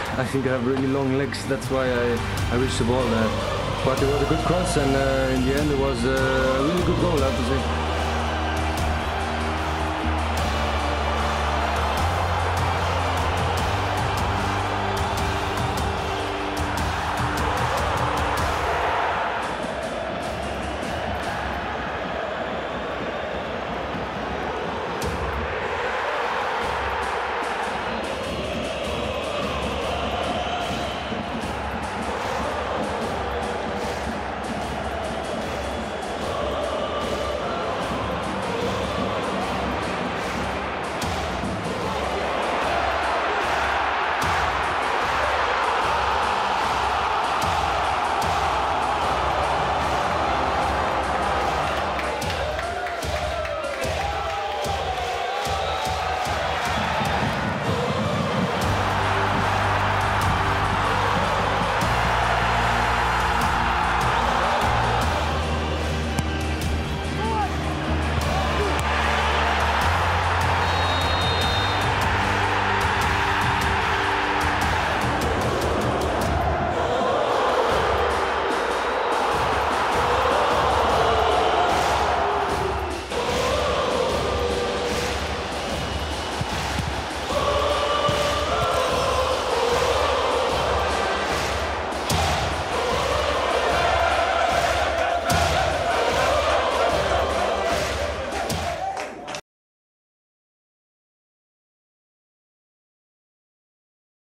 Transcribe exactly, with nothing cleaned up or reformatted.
I think I have really long legs. That's why I, I reached the ball there. But it was a good cross, and uh, in the end it was a really good goal, I have to say.